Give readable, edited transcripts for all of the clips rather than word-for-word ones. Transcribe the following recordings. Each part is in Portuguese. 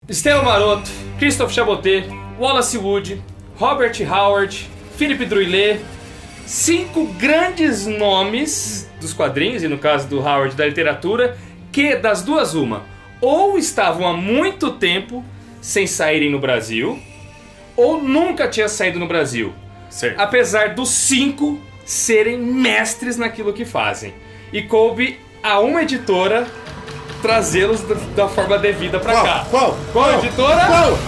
Esteban Maroto, Christophe Chaboté, Wallace Wood, Robert Howard, Philippe Druillet, 5 grandes nomes dos quadrinhos, e no caso do Howard da literatura, que das duas uma, ou estavam há muito tempo sem saírem no Brasil, ou nunca tinha saído no Brasil. Certo. Apesar dos 5 serem mestres naquilo que fazem. E coube a uma editora trazê-los da forma devida pra cá. Qual editora? Qual?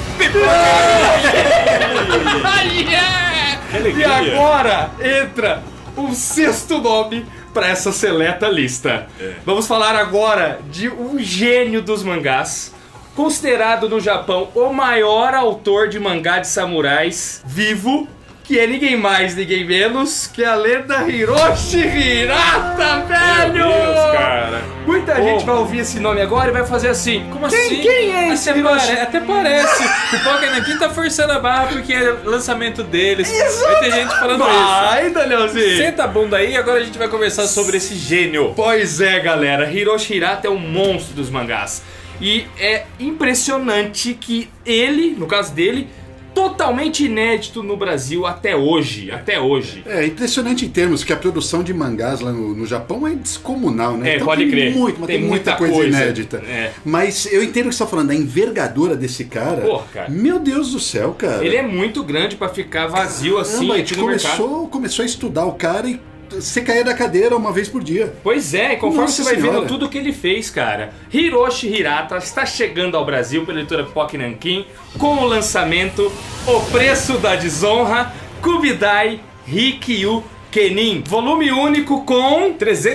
E agora entra o 6º nome para essa seleta lista. Vamos falar agora de um gênio dos mangás, considerado no Japão o maior autor de mangá de samurais vivo, que é ninguém mais, ninguém menos que a lenda Hiroshi Hirata, velho! Meu Deus, cara. Muita gente vai ouvir esse nome agora e vai fazer assim: como assim? Quem é esse Hiroshi? Até parece. O Pokémon tá forçando a barra porque é lançamento deles. Vai ter gente falando isso. Vai, Danielzinho! Senta a bunda aí, agora a gente vai conversar sobre esse gênio. Pois é, galera. Hiroshi Hirata é um monstro dos mangás. E é impressionante que ele, no caso dele, totalmente inédito no Brasil até hoje. É impressionante em termos que a produção de mangás lá no Japão é descomunal, né? Então pode crer. Tem muita coisa inédita. Mas eu entendo o que você está falando, a envergadura desse cara. Porra, cara. Meu Deus do céu, cara. Ele é muito grande pra ficar vazio assim aqui no mercado. Começou a estudar o cara e você caía da cadeira uma vez por dia. Pois é, e conforme Nossa você vai senhora. vendo tudo que ele fez, cara. Hiroshi Hirata está chegando ao Brasil pela editora Pock Nankin com o lançamento O Preço da Desonra, Kubidai Rikyu Kenin, volume único com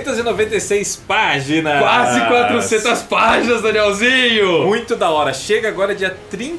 396 páginas. quase 400 páginas, Danielzinho. Muito da hora. Chega agora dia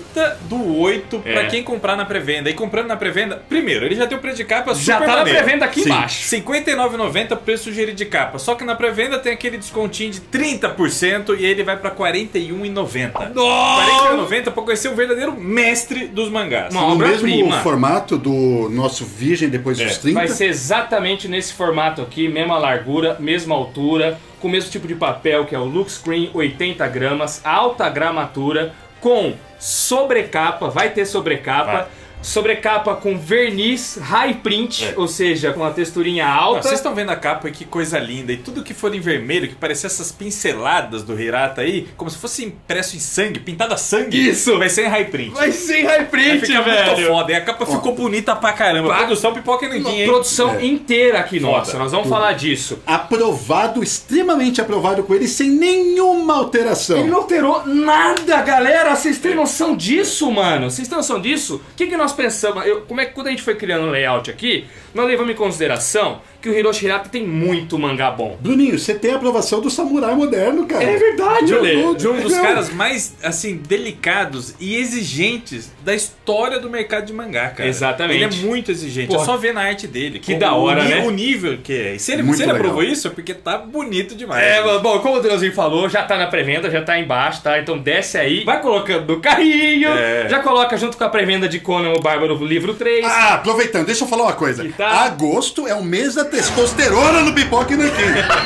30/8 pra quem comprar na pré-venda. E comprando na pré-venda, primeiro, ele já tem o preço de capa super Já tá na maneiro. pré-venda aqui Sim. embaixo. R$ 59,90 preço sugerido de capa. Só que na pré-venda tem aquele descontinho de 30% e ele vai pra R$ 41,90. R$ 41,90 pra conhecer o verdadeiro mestre dos mangás. Uma No mesmo obra-prima. formato do nosso Virgem depois dos 30. Vai ser exatamente nesse formato aqui, mesma largura, mesma altura, com o mesmo tipo de papel que é o Look Screen, 80 gramas, alta gramatura, com sobrecapa, vai ter sobrecapa. Vai. Sobrecapa com verniz high print, ou seja, com uma texturinha alta. Vocês estão vendo a capa, que coisa linda. E tudo que for em vermelho, que parecia essas pinceladas do Hirata aí, como se fosse impresso em sangue, pintado a sangue. Isso. Vai ser em high print. Vai ser em high Vai print, ficar velho. muito foda. E a capa ficou bonita pra caramba. Produção Pipoca Uma Nankin, hein? produção inteira aqui, Foda. nossa. Nós vamos falar disso. Aprovado, extremamente aprovado com ele, sem nenhuma alteração. Ele não alterou nada, galera. Vocês têm noção disso, mano? Vocês têm noção disso? O que nós pensamos? Como é que quando a gente foi criando o layout aqui, nós levamos em consideração que o Hiroshi Hirata tem muito mangá bom. Bruninho, você tem a aprovação do samurai moderno, cara. É verdade, Olê. De um dos caras mais, assim, delicados e exigentes da história do mercado de mangá, cara. Exatamente. Ele é muito exigente. Porra. É só ver na arte dele. Que da hora, né? O nível que é. E se ele Muito aprovou legal. isso, é porque tá bonito demais. Bom, como o Deusinho falou, já tá na pré-venda, já tá embaixo, tá? Então desce aí, vai colocando no carrinho, já coloca junto com a pré-venda de Conan o Bárbaro, livro 3. Ah, aproveitando, deixa eu falar uma coisa. Que tá? Agosto é o mês da testosterona no Pipoca Nankin.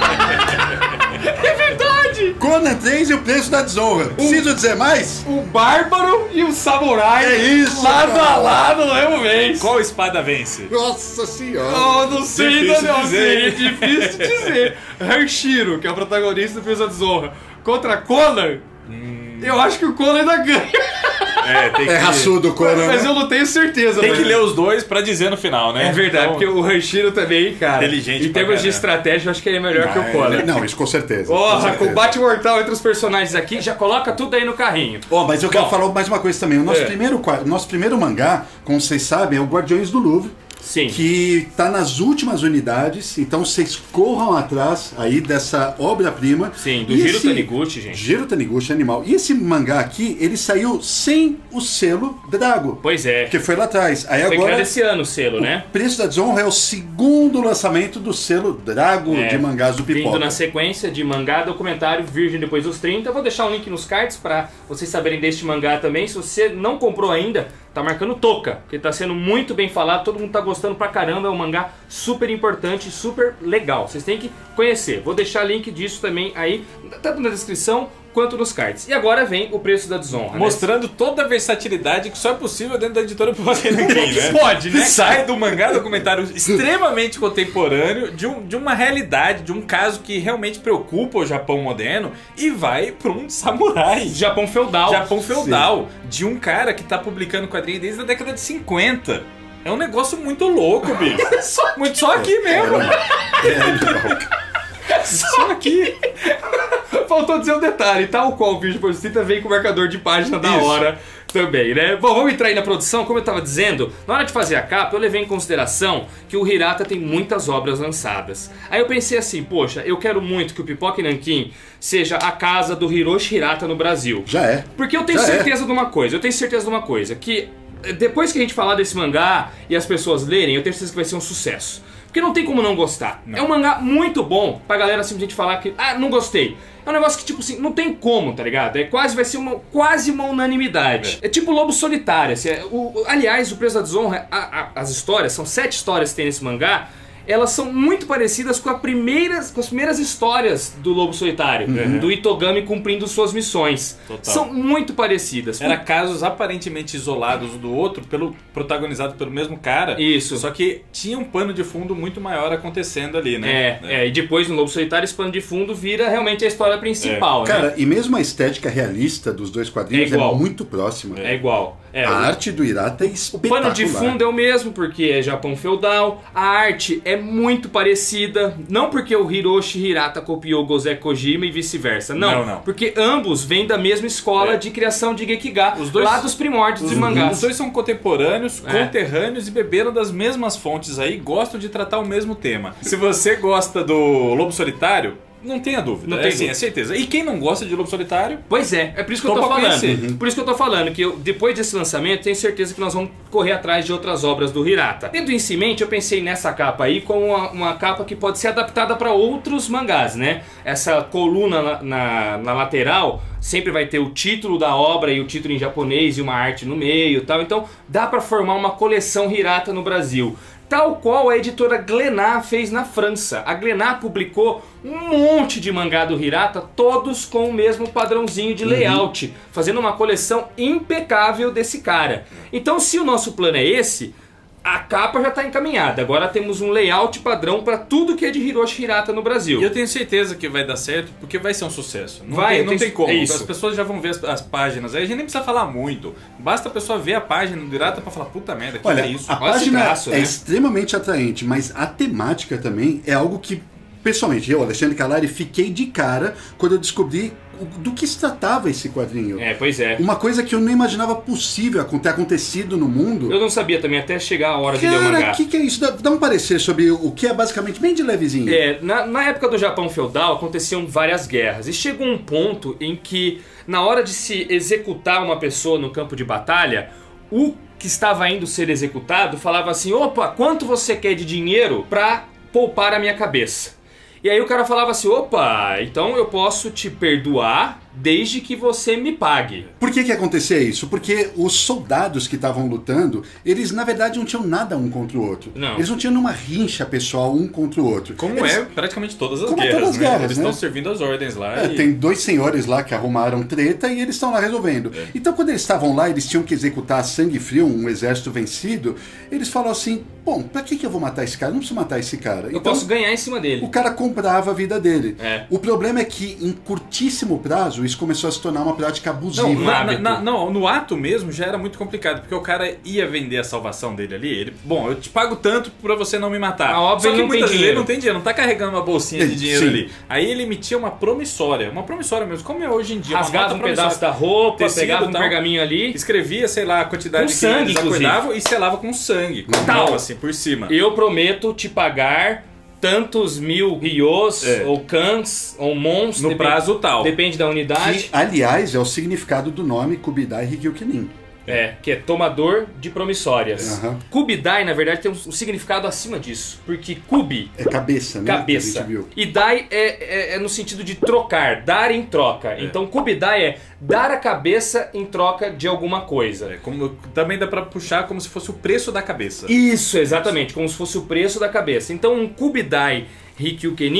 É verdade! Conan 3 e o preço da desonra. Preciso dizer mais? O Bárbaro e o Samurai É isso, lado cara. a lado no mesmo mês. Qual espada vence? Nossa senhora. Oh, não sei, Difícil Danielzinho, dizer. é difícil dizer. Hershiro, que é o protagonista do Preço da Desonra, contra Conan, eu acho que o Conan ainda ganha. Tem que... É raçudo, Conan. Mas eu não tenho certeza. Tem que velho. ler os dois pra dizer no final, né? É verdade, Então, porque o Hershiro também, cara, Inteligente em pra termos de caramba. estratégia, eu acho que ele é melhor que o Conan. Não, isso com certeza. com Porra, certeza. combate mortal entre os personagens aqui, já coloca tudo aí no carrinho. Ó, mas eu quero Bom. falar mais uma coisa também. O nosso primeiro mangá, como vocês sabem, é o Guardiões do Louvre. Sim. Que tá nas últimas unidades, então vocês corram atrás aí dessa obra-prima. Sim, do E Jiro esse- Taniguchi, gente. Jiro Taniguchi, animal. E esse mangá aqui, ele saiu sem o selo Drago, Pois é. que foi lá atrás. Aí Foi criado agora, esse ano o selo, né? Preço da Desonra é o segundo lançamento do selo Drago de mangás do Vindo Pipoca. na sequência de mangá, documentário Virgem depois dos 30. Eu vou deixar um link nos cards pra vocês saberem deste mangá também. Se você não comprou ainda, tá marcando toca, porque tá sendo muito bem falado, todo mundo tá gostando pra caramba. É um mangá super importante, super legal. Vocês têm que conhecer. Vou deixar link disso também aí, tanto na descrição quanto nos cards. E agora vem o preço da desonra. Mostrando toda a versatilidade que só é possível dentro da editora Pipoca Nankin, né? Pode, né? Sai do mangá documentário extremamente contemporâneo, de uma realidade, de um caso que realmente preocupa o Japão moderno, e vai pra um samurai. Japão feudal. Japão feudal. De um cara que tá publicando quadrinho desde a década de 50. É um negócio muito louco, bicho. Só aqui mesmo. Só aqui. Faltou dizer um detalhe, tal qual o vídeo por cita vem com o marcador de página da hora também, né? Bom, vamos entrar aí na produção. Como eu tava dizendo, na hora de fazer a capa eu levei em consideração que o Hirata tem muitas obras lançadas. Aí eu pensei assim, poxa, eu quero muito que o Pipoca Nankin seja a casa do Hiroshi Hirata no Brasil. Já é. Porque eu tenho certeza de uma coisa, que depois que a gente falar desse mangá e as pessoas lerem, eu tenho certeza que vai ser um sucesso. Porque não tem como não gostar. Não. É um mangá muito bom pra galera simplesmente falar que, não gostei. É um negócio que, tipo assim, não tem como, tá ligado? Vai ser quase uma unanimidade. É tipo Lobo Solitário. Assim, aliás, o Preço da Desonra, as histórias, são 7 histórias que tem nesse mangá. Elas são muito parecidas com as primeiras histórias do Lobo Solitário, do Itogami cumprindo suas missões. Total. São muito parecidas. Era casos aparentemente isolados um do outro, protagonizado pelo mesmo cara. Isso. Só que tinha um pano de fundo muito maior acontecendo ali, né? E depois no Lobo Solitário esse pano de fundo vira realmente a história principal, né? Cara, e mesmo a estética realista dos dois quadrinhos é muito próxima. É igual. A arte do Hirata é espetacular. O pano de fundo é o mesmo, porque é Japão feudal. A arte é muito parecida. Não porque o Hiroshi Hirata copiou Gozé Kojima e vice-versa. Não. Porque ambos vêm da mesma escola de criação de Gekiga, lá dos primórdios de mangás. Os dois são contemporâneos, conterrâneos e beberam das mesmas fontes aí, gostam de tratar o mesmo tema. Se você gosta do Lobo Solitário, não tenha dúvida, é certeza. E quem não gosta de Lobo Solitário? Pois é por isso que eu tô falando. Por isso que eu tô falando, que depois desse lançamento, tenho certeza que nós vamos correr atrás de outras obras do Hirata. Tendo isso em mente, eu pensei nessa capa aí como uma capa que pode ser adaptada para outros mangás, né? Essa coluna na lateral sempre vai ter o título da obra e o título em japonês e uma arte no meio e tal. Então dá para formar uma coleção Hirata no Brasil. Tal qual a editora Glénat fez na França. A Glénat publicou um monte de mangá do Hirata, todos com o mesmo padrãozinho de layout, fazendo uma coleção impecável desse cara. Então, se o nosso plano é esse, a capa já está encaminhada. Agora temos um layout padrão para tudo que é de Hiroshi Hirata no Brasil. E eu tenho certeza que vai dar certo, porque vai ser um sucesso. Não tem como. As pessoas já vão ver as páginas. Aí a gente nem precisa falar muito. Basta a pessoa ver a página do Hirata para falar, puta merda, que é isso? A página é extremamente atraente, mas a temática também é algo que, pessoalmente, eu, Alexandre Calari, fiquei de cara quando eu descobri do que se tratava esse quadrinho. Pois é. Uma coisa que eu não imaginava possível ter acontecido no mundo. Eu não sabia também, até chegar a hora de ler o mangá. O que é isso? Dá um parecer sobre o que é basicamente bem de levezinho. Na época do Japão feudal aconteciam várias guerras. E chegou um ponto em que, na hora de se executar uma pessoa no campo de batalha, o que estava indo ser executado falava assim: opa, quanto você quer de dinheiro pra poupar a minha cabeça? E aí o cara falava assim: opa, então eu posso te perdoar desde que você me pague. Por que acontecia isso? Porque os soldados que estavam lutando, eles na verdade não tinham nada um contra o outro. Não. Eles não tinham uma rincha pessoal um contra o outro. Como eles... é praticamente todas as guerras, né? Eles estão servindo as ordens lá. Tem dois senhores lá que arrumaram treta e eles estão lá resolvendo. Então quando eles estavam lá, eles tinham que executar a sangue frio, um exército vencido, eles falaram assim: bom, pra que eu vou matar esse cara? Não preciso matar esse cara. Eu posso ganhar em cima dele. O cara comprava a vida dele. O problema é que em curtíssimo prazo isso começou a se tornar uma prática abusiva. No ato mesmo já era muito complicado, porque o cara ia vender a salvação dele ali. Bom, eu te pago tanto pra você não me matar. Óbvio, só que muitas vezes ele não tem dinheiro, não tá carregando uma bolsinha de dinheiro ali. Aí ele emitia uma promissória mesmo, como é hoje em dia. Rasgava um pedaço da roupa, pegava um pergaminho ali, escrevia, sei lá, a quantidade de sangue, eles acordavam e selava com sangue, com tal, assim, por cima. Eu prometo te pagar tantos mil ryos, ou kans, ou mons, no prazo tal. Depende da unidade. Que, aliás, é o significado do nome Kubidai Ryukyunin. Que é tomador de promissórias. Kubidai, na verdade, tem um significado acima disso. Porque Kubi é cabeça, né? Cabeça. E Dai é no sentido de trocar, dar em troca. Então Kubidai é dar a cabeça em troca de alguma coisa. Também dá pra puxar como se fosse o preço da cabeça. Isso, exatamente. Como se fosse o preço da cabeça. Então um Kubidai Ryukyunin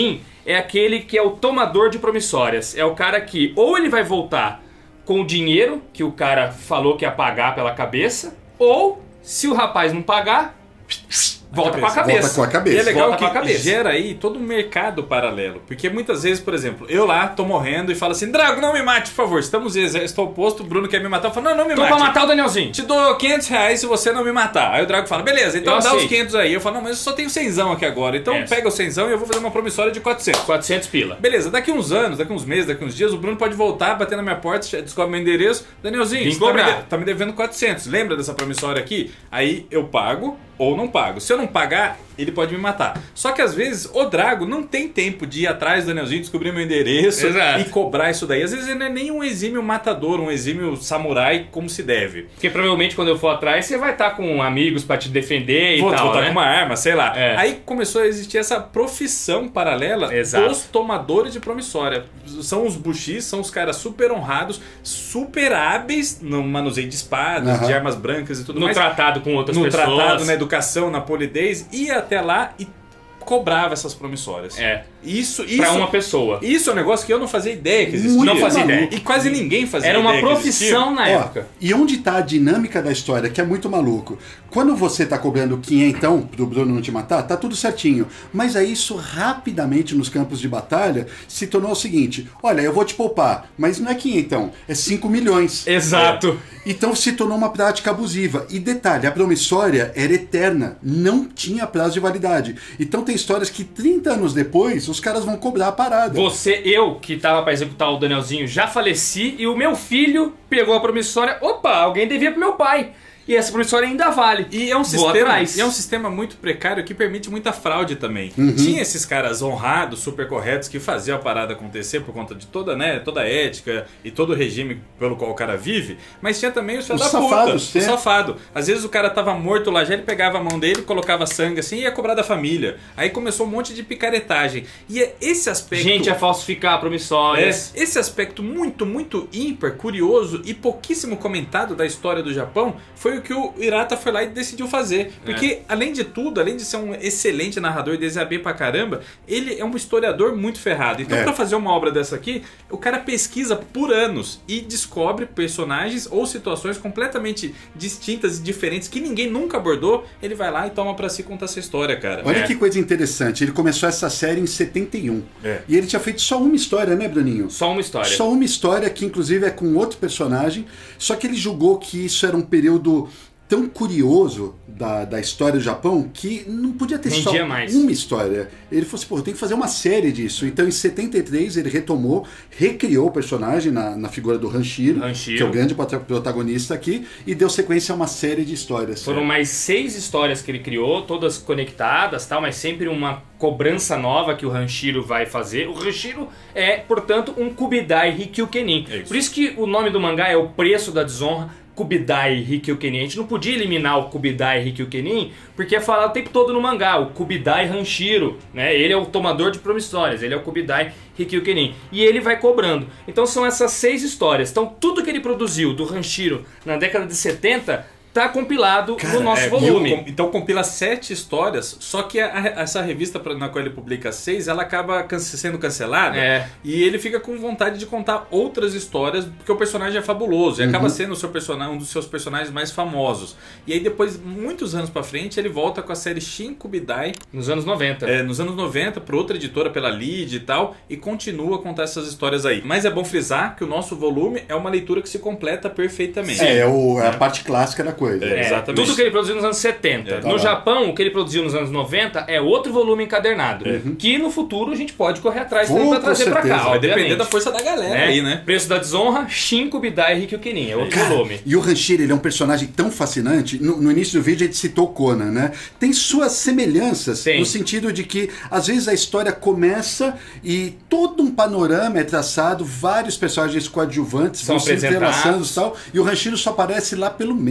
é aquele que é o tomador de promissórias. É o cara que ou ele vai voltar com o dinheiro que o cara falou que ia pagar pela cabeça, ou se o rapaz não pagar, volta com a cabeça. Volta com a cabeça. E é legal volta que gera aí todo um mercado paralelo. Porque muitas vezes, por exemplo, eu lá tô morrendo e falo assim, Drago, não me mate, por favor. Estamos em exército oposto, o Bruno quer me matar. Eu falo, não me mate. Tô pra matar o Danielzinho. Te dou 500 reais se você não me matar. Aí o Drago fala, beleza, então Eu dá aceito. os 500 aí. Eu falo, não, mas eu só tenho 100 aqui agora. Então pega o 100 e eu vou fazer uma promissória de 400. 400 pila. Beleza, daqui uns anos, daqui uns meses, daqui uns dias, o Bruno pode voltar, bater na minha porta, descobre meu endereço. Danielzinho, Vim você cobrar. tá me devendo 400. Lembra dessa promissória aqui? Aí eu pago ou não pago. Se eu não pagar, ele pode me matar. Só que às vezes o Drago não tem tempo de ir atrás do Danielzinho, descobrir meu endereço Exato. e cobrar isso daí. Às vezes ele não é nem um exímio matador, um exímio samurai como se deve. Porque provavelmente quando eu for atrás, você vai estar com amigos pra te defender e Vou tal, estar né? com uma arma, sei lá. É. Aí começou a existir essa profissão paralela Exato. dos tomadores de promissória. São os bushis, são os caras super honrados, super hábeis no manuseio de espadas, de armas brancas e tudo No mais. tratado com outras No pessoas. tratado, na educação, na polidez, ia até lá e cobrava essas promissórias. É. Isso Pra uma pessoa. Isso é um negócio que eu não fazia ideia que existia. Não fazia ideia. E quase ninguém fazia Era ideia uma que profissão existia. na Ó, época. e onde está a dinâmica da história, que é muito maluco. Quando você está cobrando 500 pro Bruno não te matar, tá tudo certinho. Mas aí isso rapidamente nos campos de batalha se tornou o seguinte: olha, eu vou te poupar, mas não é 500, é 5 milhões. Exato. Então se tornou uma prática abusiva. E detalhe, a promissória era eterna, não tinha prazo de validade. Então tem histórias que 30 anos depois os caras vão cobrar a parada. Eu que tava pra executar o Danielzinho, já faleci e o meu filho pegou a promissória. Opa, alguém devia pro meu pai. E essa promissória ainda vale. E é um Vou sistema, atrás. e é um sistema muito precário que permite muita fraude também. Tinha esses caras honrados, super corretos, que faziam a parada acontecer por conta de toda, né, toda a ética e todo o regime pelo qual o cara vive, mas tinha também os filhos da puta. O safado. Às vezes o cara tava morto lá, já ele pegava a mão dele, colocava sangue assim e ia cobrar da família. Aí começou um monte de picaretagem. E é esse aspecto... Gente, a falsificar promissórias. Esse aspecto muito, muito ímpar, curioso e pouquíssimo comentado da história do Japão foi o que o Hirata foi lá e decidiu fazer. Porque, além de tudo, além de ser um excelente narrador e desaber pra caramba, ele é um historiador muito ferrado. Então, pra fazer uma obra dessa aqui, o cara pesquisa por anos e descobre personagens ou situações completamente distintas e diferentes que ninguém nunca abordou. Ele vai lá e toma pra si contar essa história, cara. Olha que coisa interessante, ele começou essa série em 71. E ele tinha feito só uma história, né, Bruninho? Só uma história. Só uma história que inclusive é com outro personagem, só que ele julgou que isso era um período tão curioso da história do Japão que não podia ter só uma história. Ele falou assim, pô, eu tenho que fazer uma série disso. Então em 73 ele retomou, recriou o personagem na figura do Hanshiro, que é o grande protagonista aqui, e deu sequência a uma série de histórias. Foram mais 6 histórias que ele criou, todas conectadas, tal, mas sempre uma cobrança nova que o Hanshiro vai fazer. O Hanshiro é, portanto, um Kubidai Ryukyukenin. Por isso que o nome do mangá é O Preço da Desonra, Kubidai Ryukyukenin. A gente não podia eliminar o Kubidai Ryukyukenin porque é falado o tempo todo no mangá, o Kubidai Hanshiro, né? Ele é o tomador de promissórias, ele é o Kubidai Ryukyukenin. E ele vai cobrando. Então são essas 6 histórias. Então tudo que ele produziu do Hanshiro na década de 70 tá compilado no nosso volume. Então compila 7 histórias, só que essa revista na qual ele publica 6, ela acaba sendo cancelada e ele fica com vontade de contar outras histórias, porque o personagem é fabuloso e acaba sendo um dos seus personagens mais famosos. E aí depois, muitos anos pra frente, ele volta com a série Shin Kubidai. Nos anos 90. Nos anos 90, por outra editora, pela Lid e tal, e continua a contar essas histórias aí. Mas é bom frisar que o nosso volume é uma leitura que se completa perfeitamente. É a parte clássica da coisa. Exatamente. Tudo que ele produziu nos anos 70. No Japão, o que ele produziu nos anos 90 é outro volume encadernado. Que no futuro a gente pode correr atrás também pra trazer pra cá. Vai depender da força da galera aí, né? Preço da Desonra, Shin Kubidai Ryukyukenin. É outro volume. E o Hanshiro, ele é um personagem tão fascinante. No início do vídeo a gente citou o Conan, né? Tem suas semelhanças no sentido de que às vezes a história começa e todo um panorama é traçado, vários personagens coadjuvantes vão se entrelaçando e tal, e o Hanshiro só aparece lá pelo meio, cara.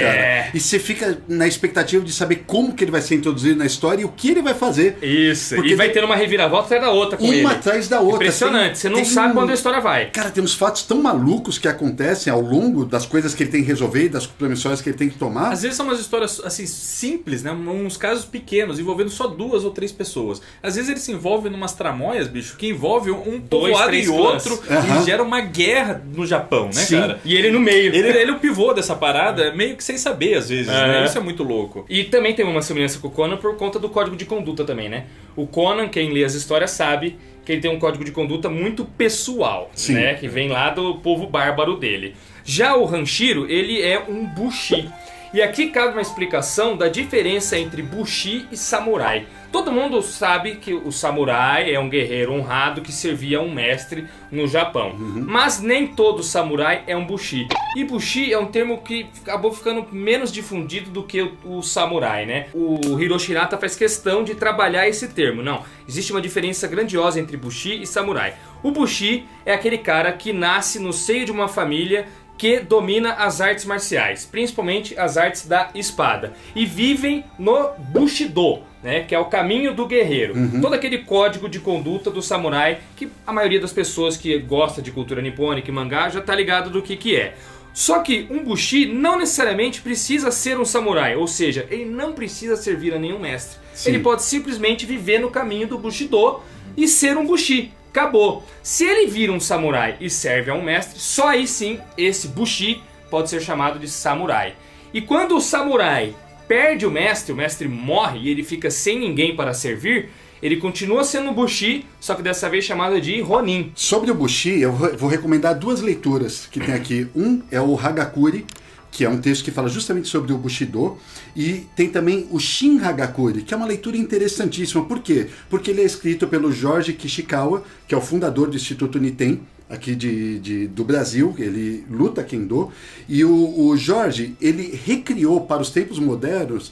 cara. E você fica na expectativa de saber como que ele vai ser introduzido na história e o que ele vai fazer. Isso, porque e vai ter uma reviravolta atrás da outra com ele. Uma atrás da outra. Impressionante, você não sabe quando a história vai. Cara, tem uns fatos tão malucos que acontecem ao longo das coisas que ele tem que resolver, das promissões que ele tem que tomar. Às vezes são umas histórias assim simples, né? Uns casos pequenos, envolvendo só 2 ou 3 pessoas. Às vezes ele se envolve numas tramóias, bicho, que envolve um povoado e outro e gera uma guerra no Japão, né, cara? E ele no meio. Ele é o pivô dessa parada, meio que sem saber, às vezes, né? Isso é muito louco. E também tem uma semelhança com o Conan por conta do código de conduta também, né? O Conan, quem lê as histórias sabe que ele tem um código de conduta muito pessoal, né? Que vem lá do povo bárbaro dele. Já o Hanshiro, ele é um bushi. E aqui cabe uma explicação da diferença entre bushi e samurai. Todo mundo sabe que o samurai é um guerreiro honrado que servia a um mestre no Japão. Mas nem todo samurai é um bushi. E bushi é um termo que acabou ficando menos difundido do que o samurai, né? O Hiroshi Hinata faz questão de trabalhar esse termo. Não, existe uma diferença grandiosa entre bushi e samurai. O bushi é aquele cara que nasce no seio de uma família que domina as artes marciais, principalmente as artes da espada, e vivem no Bushido, né, que é o caminho do guerreiro. Todo aquele código de conduta do samurai que a maioria das pessoas que gosta de cultura nipônica e mangá já tá ligado do que é. Só que um bushi não necessariamente precisa ser um samurai, ou seja, ele não precisa servir a nenhum mestre. Ele pode simplesmente viver no caminho do Bushido e ser um bushi. Acabou. Se ele vira um samurai e serve a um mestre, só aí sim esse bushi pode ser chamado de samurai. E quando o samurai perde o mestre morre e ele fica sem ninguém para servir, ele continua sendo um bushi, só que dessa vez chamado de Ronin. Sobre o bushi, eu vou recomendar 2 leituras que tem aqui. Um é o Hagakure, que é um texto que fala justamente sobre o Bushido, e tem também o Shin Hagakure, que é uma leitura interessantíssima. Por quê? Porque ele é escrito pelo Jorge Kishikawa, que é o fundador do Instituto Niten, aqui do Brasil. Ele luta Kendo, e o Jorge, ele recriou para os tempos modernos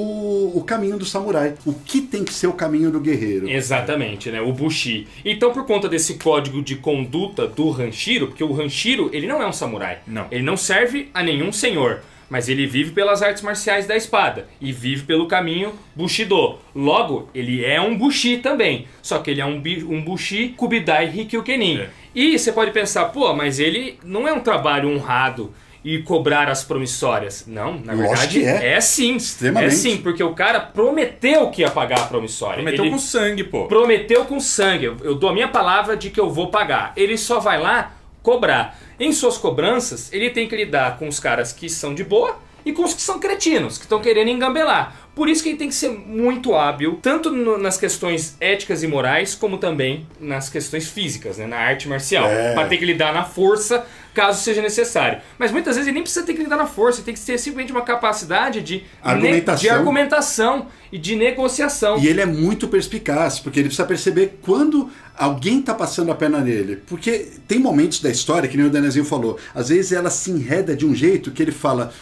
o caminho do samurai, o que tem que ser o caminho do guerreiro. Exatamente, né? O bushi. Então, por conta desse código de conduta do Hanshiro, porque o Hanshiro, ele não é um samurai, ele não serve a nenhum senhor, mas ele vive pelas artes marciais da espada e vive pelo caminho Bushido. Logo, ele é um bushi também, só que ele é um bushi Kubidai Ryukenin. E você pode pensar, pô, mas ele não é um trabalho honrado e cobrar as promissórias. Não, na verdade é sim. Extremamente. É sim, porque o cara prometeu que ia pagar a promissória. Prometeu com sangue, pô. Prometeu com sangue. Eu dou a minha palavra de que eu vou pagar. Ele só vai lá cobrar. Em suas cobranças, ele tem que lidar com os caras que são de boa e com os que são cretinos, que estão querendo engambelar. Por isso que ele tem que ser muito hábil, tanto nas questões éticas e morais, como também nas questões físicas, né, na arte marcial. Para ter que lidar na força, caso seja necessário. Mas muitas vezes ele nem precisa ter que lidar na força, ele tem que ter simplesmente uma capacidade de argumentação e de negociação. E ele é muito perspicaz, porque ele precisa perceber quando alguém está passando a perna nele. Porque tem momentos da história, que nem o Danezinho falou, às vezes ela se enreda de um jeito que ele fala,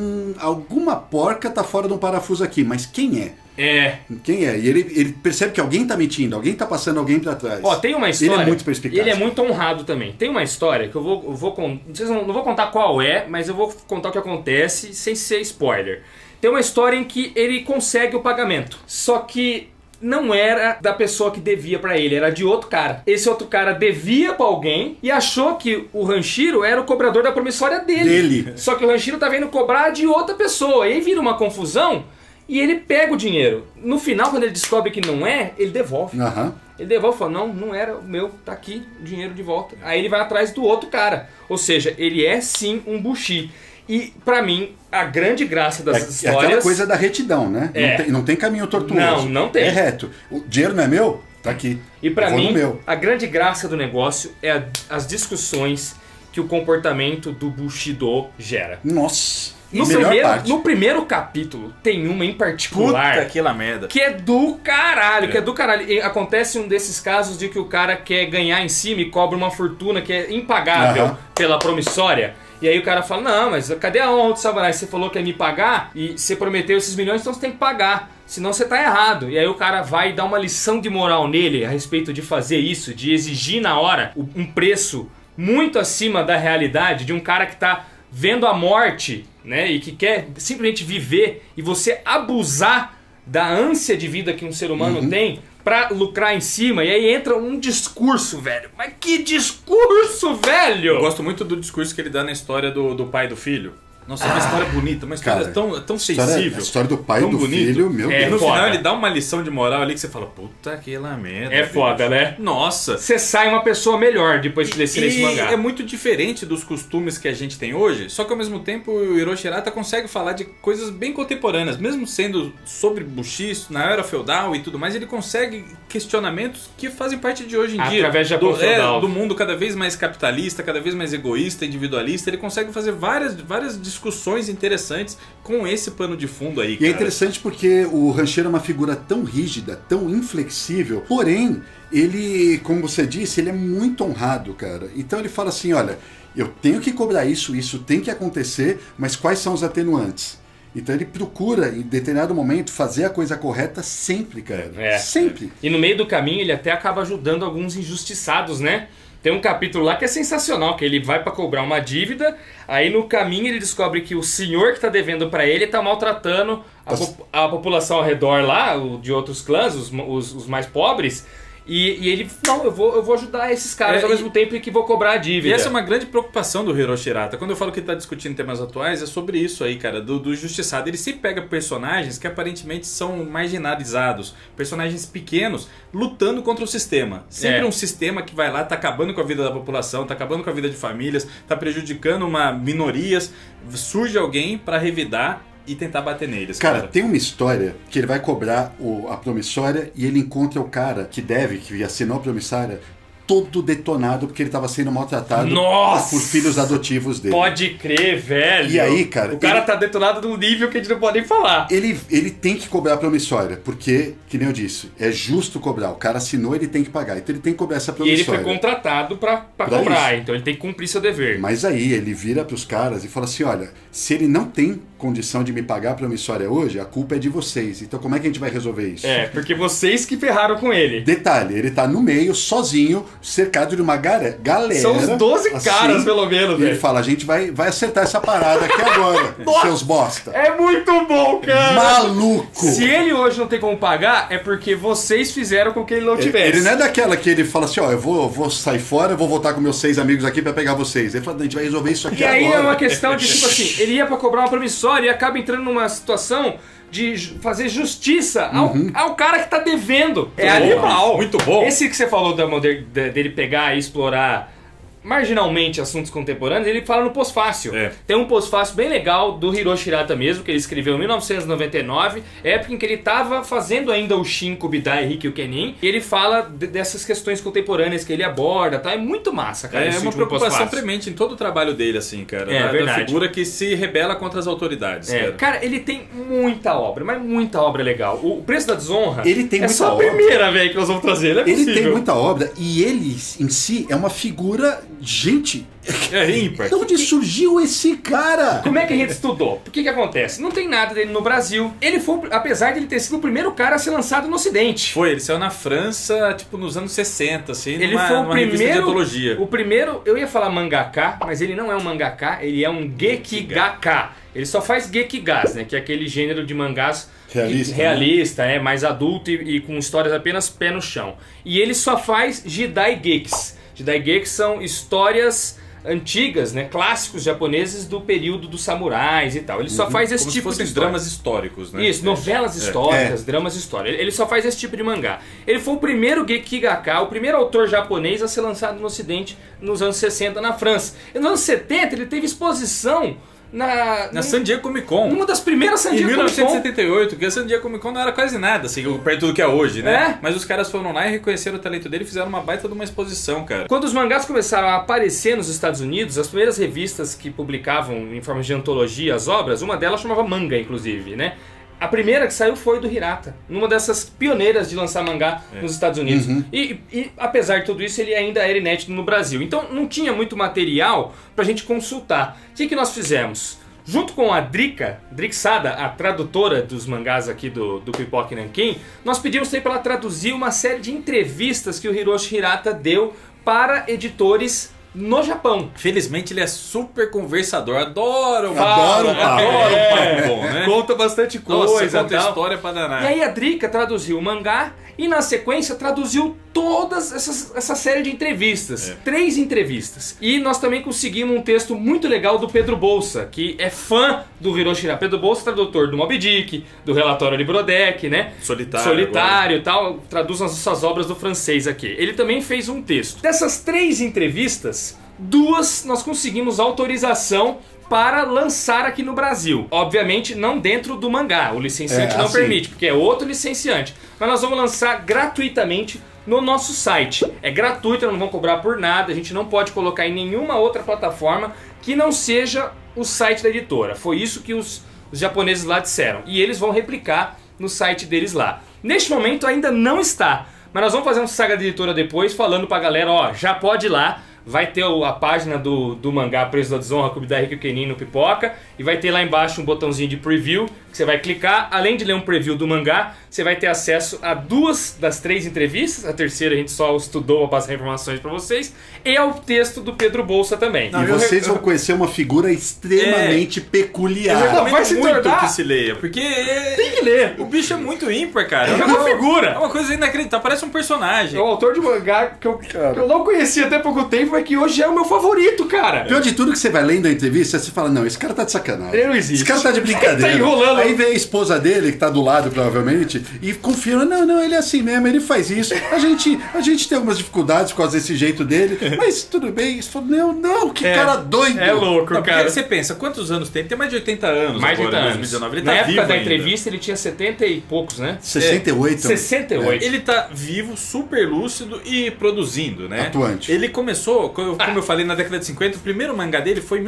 alguma porca tá fora de um parafuso aqui, mas quem é? Quem é? E ele percebe que alguém tá mentindo, alguém tá passando alguém pra trás. Ó, tem uma história. Ele é muito perspicaz. Ele é muito honrado também. Tem uma história que eu vou não vou contar qual é, mas eu vou contar o que acontece sem ser spoiler. Tem uma história em que ele consegue o pagamento. Só que não era da pessoa que devia pra ele, era de outro cara. Esse outro cara devia pra alguém e achou que o Hanshiro era o cobrador da promissória dele. Só que o Hanshiro tá vendo cobrar de outra pessoa. E aí vira uma confusão. E ele pega o dinheiro. No final, quando ele descobre que não é, ele devolve. Ele devolve e fala, não era o meu, tá aqui o dinheiro de volta. Aí ele vai atrás do outro cara. Ou seja, ele é sim um bushi. E pra mim, a grande graça das histórias... É aquela coisa da retidão, né? Não tem caminho tortuoso. Não tem. É reto. O dinheiro não é meu? Tá aqui. E pra mim, a grande graça do negócio é as discussões que o comportamento do Bushido gera. Nossa... No primeiro capítulo tem uma em particular. Puta aquela merda. Que é do caralho, E acontece um desses casos de que o cara quer ganhar em cima e cobra uma fortuna que é impagável pela promissória. E aí o cara fala, não, mas cadê a honra do samurai? Você falou que ia me pagar e você prometeu esses milhões, então você tem que pagar. Senão você tá errado. E aí o cara vai e dá uma lição de moral nele a respeito de fazer isso, de exigir na hora um preço muito acima da realidade de um cara que tá vendo a morte, né, e que quer simplesmente viver, e você abusar da ânsia de vida que um ser humano tem pra lucrar em cima, e aí entra um discurso, velho. Mas que discurso, velho! Eu gosto muito do discurso que ele dá na história do pai e do filho. Nossa, uma história bonita, uma história tão sensível. A história do pai e do filho, meu Deus. No final ele dá uma lição de moral ali que você fala, puta que lamenta. É foda, né? Nossa. Você sai uma pessoa melhor depois de ler esse mangá. É muito diferente dos costumes que a gente tem hoje, só que ao mesmo tempo o Hiroshi Hirata consegue falar de coisas bem contemporâneas, mesmo sendo sobre Bushido, na era feudal e tudo mais, ele consegue questionamentos que fazem parte de hoje em dia. Através de Japão feudal. Do mundo cada vez mais capitalista, cada vez mais egoísta, individualista, ele consegue fazer várias discussões interessantes com esse pano de fundo aí, cara. E é interessante porque o rancheiro é uma figura tão rígida, tão inflexível, porém, ele, como você disse, ele é muito honrado, cara. Então ele fala assim, olha, eu tenho que cobrar isso tem que acontecer, mas quais são os atenuantes? Então ele procura, em determinado momento, fazer a coisa correta sempre, cara. Sempre. E no meio do caminho ele até acaba ajudando alguns injustiçados, né? Tem um capítulo lá que é sensacional, que ele vai pra cobrar uma dívida, aí no caminho ele descobre que o senhor que tá devendo pra ele tá maltratando a população ao redor lá, de outros clãs, os mais pobres. E ele, não, eu vou ajudar esses caras ao mesmo tempo que vou cobrar a dívida. E essa é uma grande preocupação do Hiroshi Hirata. Quando eu falo que ele tá discutindo temas atuais, é sobre isso aí, cara, do injustiçado. Ele sempre pega personagens que aparentemente são marginalizados, personagens pequenos, lutando contra o sistema. Sempre um sistema que vai lá, tá acabando com a vida da população, tá acabando com a vida de famílias, tá prejudicando minorias. Surge alguém pra revidar e tentar bater neles. Cara, tem uma história que ele vai cobrar a promissória e ele encontra o cara que assinou a promissória todo detonado porque ele estava sendo maltratado por filhos adotivos dele. Pode crer, velho. E aí, cara... O cara tá detonado num nível que a gente não pode nem falar. Ele tem que cobrar a promissória, porque, que nem eu disse, é justo cobrar. O cara assinou, ele tem que pagar. Então ele tem que cobrar essa promissória. E ele foi contratado pra cobrar, então ele tem que cumprir seu dever. Mas aí ele vira pros caras e fala assim, olha, se ele não tem condição de me pagar a promissória hoje, a culpa é de vocês. Então como é que a gente vai resolver isso? Porque vocês que ferraram com ele. Detalhe, ele tá no meio, sozinho, cercado de uma galera. São uns 12 assim, caras, pelo menos. E ele fala, a gente vai acertar essa parada aqui agora, seus bosta. É muito bom, cara. Maluco. Se ele hoje não tem como pagar, é porque vocês fizeram com que ele não tivesse. Ele não é daquela que ele fala assim, ó, eu vou sair fora, eu vou voltar com meus 6 amigos aqui pra pegar vocês. Ele fala, a gente vai resolver isso aqui agora. E aí é uma questão de, tipo assim, ele ia pra cobrar uma promissória e acaba entrando numa situação de fazer justiça ao cara que tá devendo. É animal. Muito bom. Esse que você falou dele pegar e explorar marginalmente assuntos contemporâneos, ele fala no pós-fácil. Tem um pós-fácil bem legal do Hiroshi Hirata mesmo, que ele escreveu em 1999, época em que ele estava fazendo ainda o Shin Kubidai Hikyu Kenin, e ele fala dessas questões contemporâneas que ele aborda, tá? É muito massa, cara. É uma preocupação premente em todo o trabalho dele, assim, cara. É verdade. Da figura que se rebela contra as autoridades. Cara, ele tem muita obra, mas muita obra legal. O Preço da Desonra ele tem muita só obra. A primeira, velho, que nós vamos trazer. Ele tem muita obra e ele em si é uma figura... Gente, ímpar. De onde surgiu esse cara? Como é que a gente estudou? Por que acontece? Não tem nada dele no Brasil. Ele foi, apesar de ele ter sido o primeiro cara a ser lançado no Ocidente. Ele saiu na França, tipo, nos anos 60, assim, ele foi o primeiro, revista de antologia. O primeiro, eu ia falar mangaka, mas ele não é um mangaka, ele é um gekigaka. Ele só faz gekigas, né? Que é aquele gênero de mangás realista, né? Mais adulto e com histórias apenas pé no chão. E ele só faz Jidai Gekis. Jidai Gekis são histórias antigas, né, clássicos japoneses do período dos samurais e tal. Ele só faz esse tipo de dramas históricos, né? Isso, novelas históricas, dramas históricos. Ele só faz esse tipo de mangá. Ele foi o primeiro gekigaka, o primeiro autor japonês a ser lançado no Ocidente nos anos 60 na França. E nos anos 70 ele teve exposição na San Diego Comic Con. Uma das primeiras San Diego Comic Con. Em 1978, que a San Diego Comic Con não era quase nada, assim, perto do que é hoje, né? Mas os caras foram lá e reconheceram o talento dele e fizeram uma baita de uma exposição, cara. Quando os mangás começaram a aparecer nos Estados Unidos, as primeiras revistas que publicavam em forma de antologia as obras, uma delas chamava Manga, inclusive, né? A primeira que saiu foi do Hirata, numa dessas pioneiras de lançar mangá nos Estados Unidos. E apesar de tudo isso, ele ainda era inédito no Brasil. Então não tinha muito material pra gente consultar. O que nós fizemos? Junto com a Drica Sada, a tradutora dos mangás aqui do Pipoca Nankin, nós pedimos para ela traduzir uma série de entrevistas que o Hiroshi Hirata deu para editores no Japão. Felizmente ele é super conversador, adoro um papo bom, né? Conta bastante coisa, conta história pra danar. E aí a Drica traduziu o mangá e na sequência traduziu todas essa série de entrevistas. 3 entrevistas. E nós também conseguimos um texto muito legal do Pedro Bolsa, que é fã do Hiroshi Hirano. Pedro Bolsa, tradutor do Moby Dick, do Relatório Librodeck, né? Solitário e tal. Traduz as suas obras do francês aqui. Ele também fez um texto. Dessas 3 entrevistas, 2 nós conseguimos autorização para lançar aqui no Brasil. Obviamente não dentro do mangá, o licenciante não permite, porque é outro licenciante. Mas nós vamos lançar gratuitamente no nosso site. É gratuito, não vão cobrar por nada, a gente não pode colocar em nenhuma outra plataforma que não seja o site da editora. Foi isso que os japoneses lá disseram. E eles vão replicar no site deles lá. Neste momento ainda não está, mas nós vamos fazer um Saga da Editora depois falando pra galera, ó, já pode ir lá. Vai ter a página do mangá Preço da Desonra, Clube da Rica e Kenin no Pipoca. E vai ter lá embaixo um botãozinho de preview que você vai clicar. Além de ler um preview do mangá, você vai ter acesso a 2 das 3 entrevistas. A terceira a gente só estudou para passar informações para vocês. E ao texto do Pedro Bolsa também. E vocês vão conhecer uma figura extremamente peculiar. Eu vai se muito tornar... que se leia, porque tem que ler. O bicho é muito ímpar, cara. É uma figura. É uma coisa inacreditável, parece um personagem. É o autor de mangá que eu não conhecia até pouco tempo, mas que hoje é o meu favorito, cara. Pior de tudo que você vai lendo a entrevista, você fala, não, esse cara tá de sacanagem. Ele não existe. Esse cara tá de brincadeira. Tá enrolando. Aí vem a esposa dele, que tá do lado, provavelmente, e confirma, não, ele é assim mesmo, ele faz isso. A gente tem algumas dificuldades por causa desse jeito dele, mas tudo bem. Você fala, não, que cara doido. É louco, não, cara. Você pensa, quantos anos tem? Ele tem mais de 80 anos mais de agora, 80 em 2019. Ele Na tá época vivo da ainda. entrevista ele tinha 70 e poucos, né? 68. 68. Ele tá vivo, super lúcido e produzindo, né? Atuante. Ele começou, como eu falei, na década de 50, o primeiro mangá dele foi em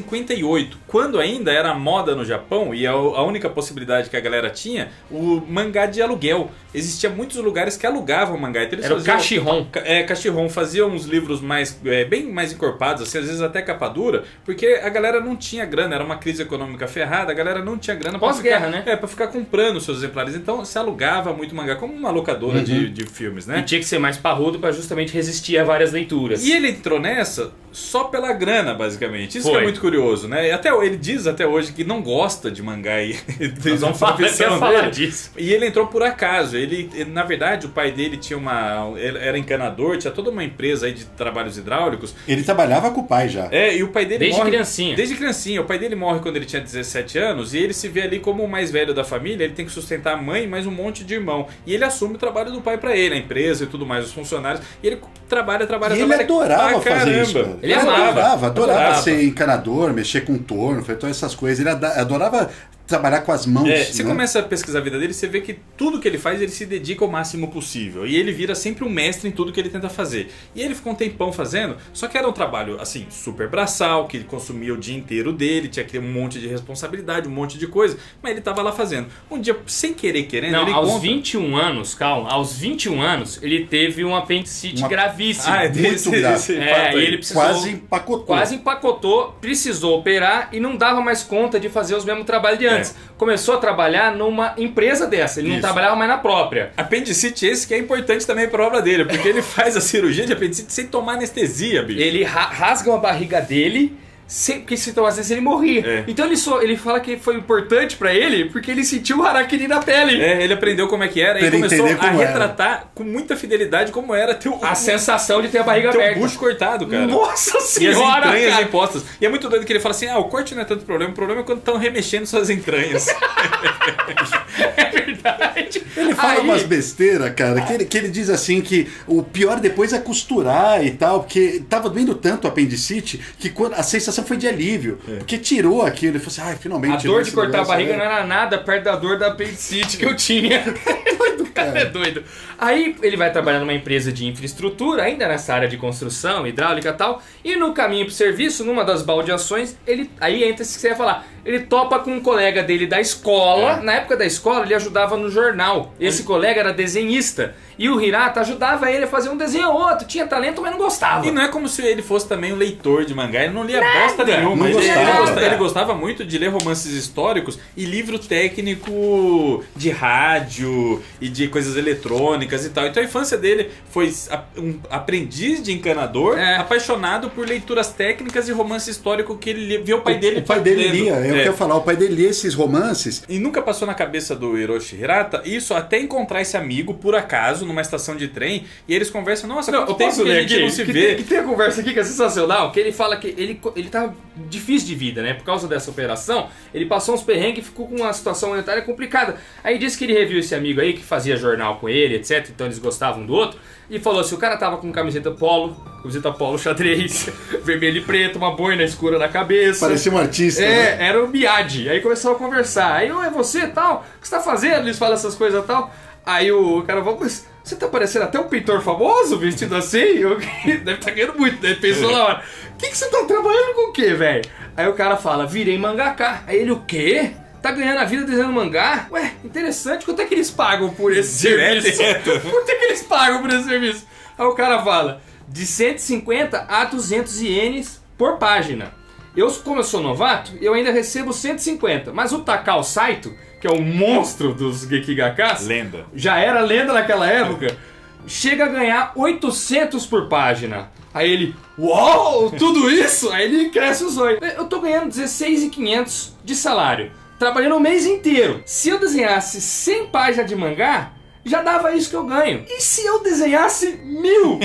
1958, quando ainda era moda no Japão e a única possibilidade que a galera tinha, o mangá de aluguel. Existia muitos lugares que alugavam mangá. Então era o Kashiron. Kashiron. Faziam uns livros bem mais encorpados, assim, às vezes até capa dura, porque a galera não tinha grana, era uma crise econômica ferrada, a galera não tinha grana pós-guerra, né? Pra ficar comprando os seus exemplares. Então se alugava muito mangá, como uma locadora de filmes, né? E tinha que ser mais parrudo pra justamente resistir a várias leituras. E ele entrou nessa só pela grana, basicamente. Isso que é muito curioso, né? E ele diz até hoje que não gosta de mangá e nós vamos falar disso. E ele entrou por acaso. Ele, na verdade, o pai dele tinha era encanador, tinha toda uma empresa aí de trabalhos hidráulicos. Ele trabalhava com o pai já. E o pai dele Desde criancinha. Desde criancinha. O pai dele morre quando ele tinha 17 anos e ele se vê ali como o mais velho da família. Ele tem que sustentar a mãe e mais um monte de irmão. E ele assume o trabalho do pai pra ele, a empresa e tudo mais, os funcionários. E ele trabalha. E ele adorava fazer isso, cara. Ele adorava ser encanador, mexer com torno, fazer todas essas coisas. Ele adorava trabalhar com as mãos. Você começa a pesquisar a vida dele, você vê que tudo que ele faz, ele se dedica ao máximo possível. E ele vira sempre um mestre em tudo que ele tenta fazer. E ele ficou um tempão fazendo, só que era um trabalho, assim, super braçal, que consumia o dia inteiro dele, tinha que ter um monte de responsabilidade, um monte de coisa, mas ele tava lá fazendo. Um dia, sem querer, querendo, ele aos 21 anos, aos 21 anos, ele teve um apendicite gravíssimo. Muito grave. E ele precisou, quase empacotou, precisou operar e não dava mais conta de fazer os mesmos trabalhos de antes. Começou a trabalhar numa empresa dessa, ele não trabalhava mais na própria. Apendicite esse que é importante também para a obra dele, porque ele faz a cirurgia de apendicite sem tomar anestesia, bicho. Ele rasga a barriga dele, porque se tomasse anestesia ele morria. Então ele fala que foi importante pra ele porque ele sentiu o harakiri na pele. Ele aprendeu como é que era e começou a retratar com muita fidelidade como era a sensação de ter a barriga aberta. O bucho cortado, cara. Nossa senhora, e as entranhas impostas. E é muito doido que ele fala assim, o corte não é tanto problema, o problema é quando estão remexendo suas entranhas. É verdade. Ele fala umas besteiras, cara, que ele diz assim que o pior depois é costurar e tal, porque tava doendo tanto o apendicite que quando a sensação foi de alívio, porque tirou aquilo, ele falou assim, finalmente. A dor de cortar a barriga não era nada perto da dor da apendicite que eu tinha. O cara é doido. Aí ele vai trabalhar numa empresa de infraestrutura, ainda nessa área de construção, hidráulica e tal, e no caminho pro serviço, numa das baldeações, aí entra isso que você ia falar. ele topa com um colega dele da escola. Na época da escola, ele ajudava no jornal. Esse colega era desenhista. E o Hirata ajudava ele a fazer um desenho ou outro. Tinha talento, mas não gostava. E não é como se ele fosse também um leitor de mangá. Ele não lia bosta nenhuma. Ele gostava muito de ler romances históricos e livro técnico de rádio e de coisas eletrônicas e tal. Então a infância dele foi um aprendiz de encanador, apaixonado por leituras técnicas e romance histórico que ele viu o pai dele. O pai dele lia, eu quero falar, o pai dele lia esses romances. E nunca passou na cabeça do Hiroshi Hirata isso até encontrar esse amigo, por acaso, numa estação de trem, e eles conversam, nossa, quanto tempo que a gente não se vê. Que tem a conversa aqui que é sensacional, que ele fala que ele tava difícil de vida, né? Por causa dessa operação, ele passou uns perrengues e ficou com uma situação monetária complicada. Aí disse que ele reviu esse amigo aí, que fazia jornal com ele, etc. Então eles gostavam um do outro. E falou assim, o cara tava com camiseta polo xadrez, vermelho e preto, uma boina escura na cabeça. Parecia um artista, né? Era o Miyagi. Aí começou a conversar. Aí, é você tal? O que você tá fazendo? Eles falam essas coisas tal. Aí o cara falou, mas você tá parecendo até um pintor famoso vestido assim? Deve tá ganhando muito, né? Ele pensou na hora. O que você tá trabalhando com o quê, velho? Aí o cara fala, virei mangaka. Aí ele, o quê? Tá ganhando a vida desenhando mangá? Ué, interessante. Quanto é que eles pagam por esse serviço? Quanto é que eles pagam por esse serviço? Aí o cara fala, de 150 a 200 ienes por página. Como eu sou novato, eu ainda recebo 150. Mas o Takao Saito, que é o monstro dos Gekigakas, lenda, já era lenda naquela época, chega a ganhar 800 por página. Aí ele, uau, tudo isso? Aí ele cresce os olhos. Eu tô ganhando 16.500 de salário, trabalhando o mês inteiro. Se eu desenhasse 100 páginas de mangá, já dava isso que eu ganho. E se eu desenhasse 1000?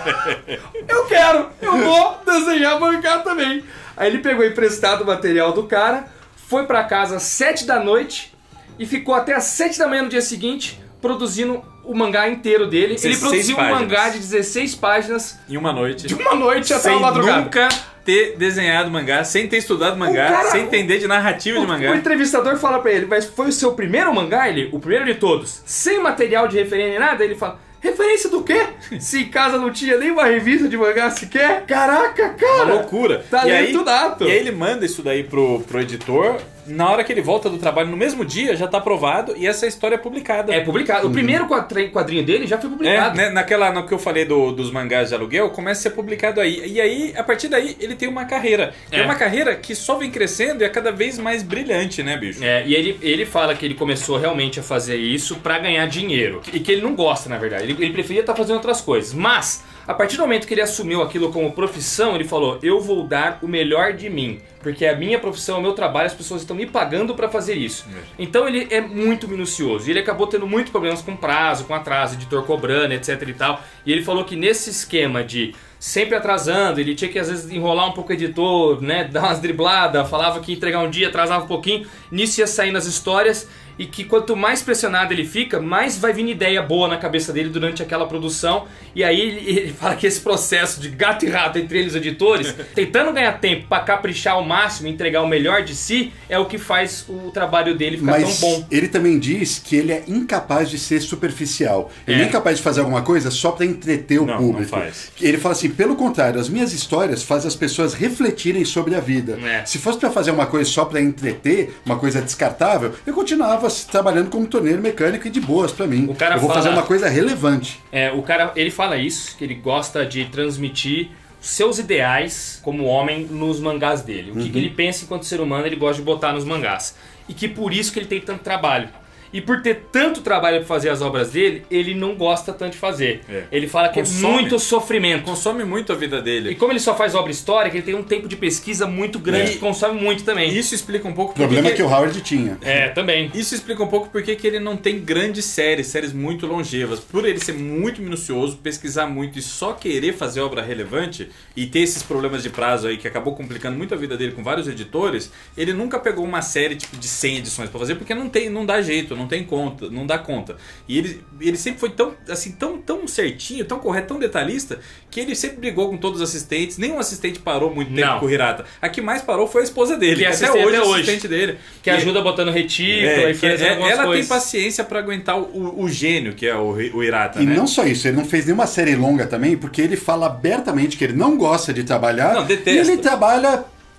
Eu vou desenhar mangá também. Aí ele pegou emprestado o material do cara, foi pra casa às 7 da noite e ficou até às 7 da manhã no dia seguinte produzindo o mangá inteiro dele. Ele produziu um mangá de 16 páginas em uma noite. De uma noite até a madrugada. Nunca ter desenhado mangá, sem ter estudado mangá, sem entender de narrativa de mangá. O entrevistador fala pra ele, mas foi o seu primeiro mangá? Ele, o primeiro de todos. Sem material de referência nem nada, ele fala... Referência do quê? Se em casa não tinha nem uma revista de mangá sequer? Caraca, cara! Uma loucura. Talento nato. E aí ele manda isso daí pro editor. Na hora que ele volta do trabalho, no mesmo dia, já tá aprovado e essa história é publicada. É publicado. O primeiro quadrinho dele já foi publicado. Né, no que eu falei dos mangás de aluguel, começa a ser publicado aí. E aí, a partir daí, ele tem uma carreira. É uma carreira que só vem crescendo e é cada vez mais brilhante, né, bicho? E ele fala que ele começou realmente a fazer isso pra ganhar dinheiro. E que ele não gosta, na verdade. Ele preferia estar fazendo outras coisas. Mas, a partir do momento que ele assumiu aquilo como profissão, ele falou, eu vou dar o melhor de mim. Porque a minha profissão, o meu trabalho, as pessoas estão me pagando pra fazer isso. Então ele é muito minucioso. E ele acabou tendo muitos problemas com prazo, com atraso, editor cobrando, etc e tal. E ele falou que nesse esquema de sempre atrasando, ele tinha que às vezes enrolar um pouco o editor, né, dar umas dribladas, falava que ia entregar um dia, atrasava um pouquinho. Nisso ia saindo as histórias. E que quanto mais pressionado ele fica, mais vai vir ideia boa na cabeça dele durante aquela produção. E aí ele fala que esse processo de gato e rato entre eles editores, tentando ganhar tempo para caprichar ao máximo, entregar o melhor de si, é o que faz o trabalho dele ficar tão bom. Ele também diz que ele é incapaz de ser superficial. Ele é incapaz de fazer alguma coisa só para entreter o público. Não faz. Ele fala assim, pelo contrário, as minhas histórias fazem as pessoas refletirem sobre a vida. Se fosse para fazer uma coisa só para entreter, uma coisa descartável, eu continuava trabalhando como torneiro mecânico e de boas pra mim. Eu vou fazer uma coisa relevante. O cara, ele fala isso, que ele gosta de transmitir seus ideais como homem nos mangás dele. O que ele pensa enquanto ser humano, ele gosta de botar nos mangás. E que por isso que ele tem tanto trabalho. E por ter tanto trabalho para fazer as obras dele, ele não gosta tanto de fazer. Ele fala que é muito sofrimento. Consome muito a vida dele. E como ele só faz obra histórica, ele tem um tempo de pesquisa muito grande, que consome muito também. Isso explica um pouco... O problema que o Howard tinha. Também. Isso explica um pouco porque que ele não tem grandes séries muito longevas. Por ele ser muito minucioso, pesquisar muito e só querer fazer obra relevante e ter esses problemas de prazo aí que acabou complicando muito a vida dele com vários editores, ele nunca pegou uma série tipo de 100 edições para fazer porque não dá jeito, não tem conta, não dá conta. E ele sempre foi tão certinho, tão correto, tão detalhista, que ele sempre brigou com todos os assistentes. Nenhum assistente parou muito tempo com o Hirata. A que mais parou foi a esposa dele, que até hoje é assistente dele. Que ajuda botando retícula e faz algumas ela coisas. Tem paciência pra aguentar o gênio que é o Hirata, E né? não só isso, ele não fez nenhuma série longa também, porque ele fala abertamente que ele não gosta de trabalhar. Não, detesta. E ele trabalha